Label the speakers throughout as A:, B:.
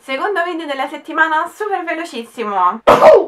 A: Secondo video della settimana, super velocissimo.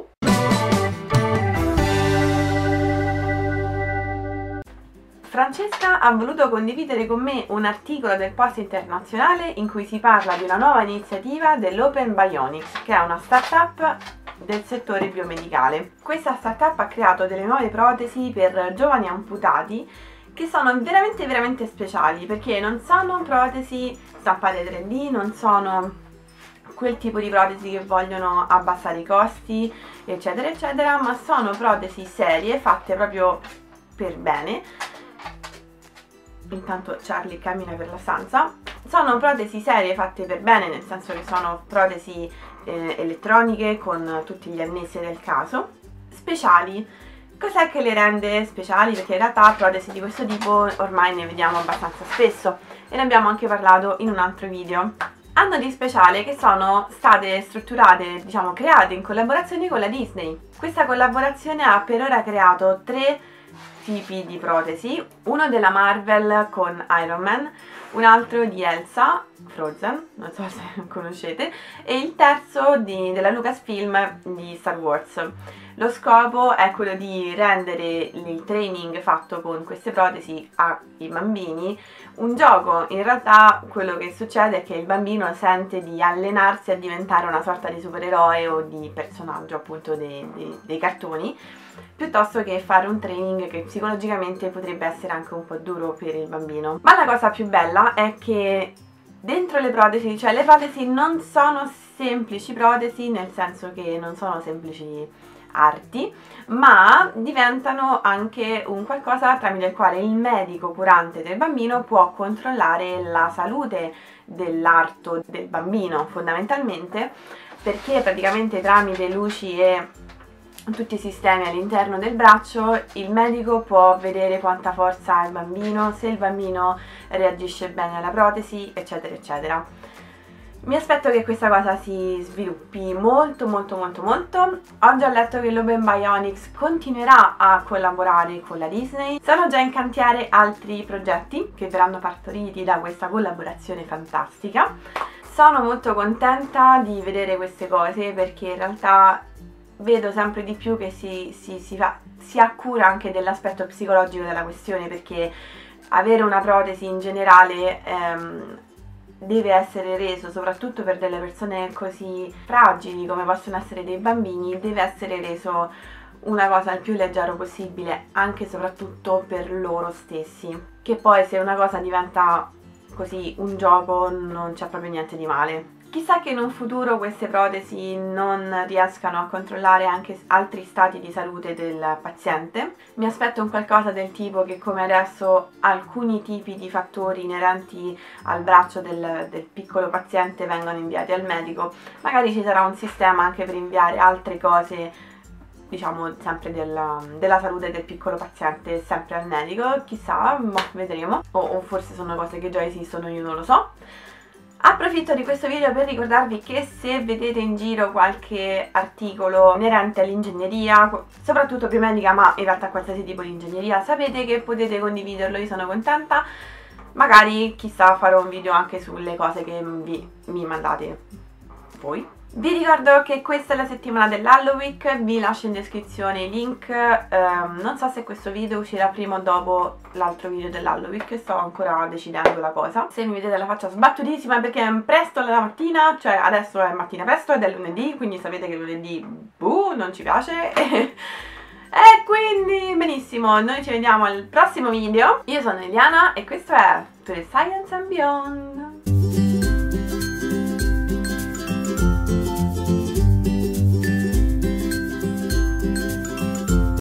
A: Francesca ha voluto condividere con me un articolo del Post Internazionale in cui si parla di una nuova iniziativa dell'Open Bionics, che è una startup del settore biomedicale. Questa startup ha creato delle nuove protesi per giovani amputati che sono veramente speciali, perché non sono protesi stampate 3D, non sono quel tipo di protesi che vogliono abbassare i costi, eccetera eccetera, ma sono protesi serie, fatte proprio per bene. Intanto Charlie cammina per la stanza. Sono protesi serie fatte per bene, nel senso che sono protesi elettroniche con tutti gli annessi del caso. Speciali. Cos'è che le rende speciali? Perché in realtà protesi di questo tipo ormai ne vediamo abbastanza spesso e ne abbiamo anche parlato in un altro video. Hanno di speciale che sono state strutturate, diciamo create in collaborazione con la Disney. Questa collaborazione ha per ora creato 3 tipi di protesi, uno della Marvel con Iron Man, un altro di Elsa, Frozen, non so se conoscete, e il terzo della Lucasfilm di Star Wars. Lo scopo è quello di rendere il training fatto con queste protesi ai bambini un gioco. In realtà quello che succede è che il bambino sente di allenarsi a diventare una sorta di supereroe o di personaggio appunto dei cartoni, piuttosto che fare un training che psicologicamente potrebbe essere anche un po' duro per il bambino. Ma la cosa più bella è che dentro le protesi, cioè le protesi non sono semplici protesi, nel senso che non sono semplici arti, ma diventano anche un qualcosa tramite il quale il medico curante del bambino può controllare la salute dell'arto del bambino, fondamentalmente, perché praticamente tramite luci e tutti i sistemi all'interno del braccio il medico può vedere quanta forza ha il bambino, se il bambino reagisce bene alla protesi, eccetera eccetera. Mi aspetto che questa cosa si sviluppi molto. Ho già letto che l'Open Bionics continuerà a collaborare con la Disney. Sono già in cantiere altri progetti che verranno partoriti da questa collaborazione fantastica. Sono molto contenta di vedere queste cose perché in realtà vedo sempre di più che si ha cura anche dell'aspetto psicologico della questione, perché avere una protesi in generale deve essere reso, soprattutto per delle persone così fragili come possono essere dei bambini, deve essere reso una cosa il più leggero possibile, anche e soprattutto per loro stessi. Che poi se una cosa diventa così un gioco non c'è proprio niente di male. Chissà che in un futuro queste protesi non riescano a controllare anche altri stati di salute del paziente. Mi aspetto un qualcosa del tipo che, come adesso, alcuni tipi di fattori inerenti al braccio del piccolo paziente vengono inviati al medico. Magari ci sarà un sistema anche per inviare altre cose, diciamo sempre della salute del piccolo paziente, sempre al medico. Chissà, ma vedremo. O forse sono cose che già esistono, io non lo so. Approfitto di questo video per ricordarvi che se vedete in giro qualche articolo inerente all'ingegneria, soprattutto biomedica, ma in realtà qualsiasi tipo di ingegneria, sapete che potete condividerlo, io sono contenta. Magari, chissà, farò un video anche sulle cose che mi mandate voi. Vi ricordo che questa è la settimana dell'Halloween, vi lascio in descrizione i link. Non so se questo video uscirà prima o dopo l'altro video dell'Halloween, sto ancora decidendo la cosa. Se mi vedete la faccia sbattutissima perché è presto la mattina, cioè adesso è mattina presto ed è lunedì, quindi sapete che lunedì non ci piace. E quindi benissimo, noi ci vediamo al prossimo video. Io sono Eliana e questo è To The Science and Beyond.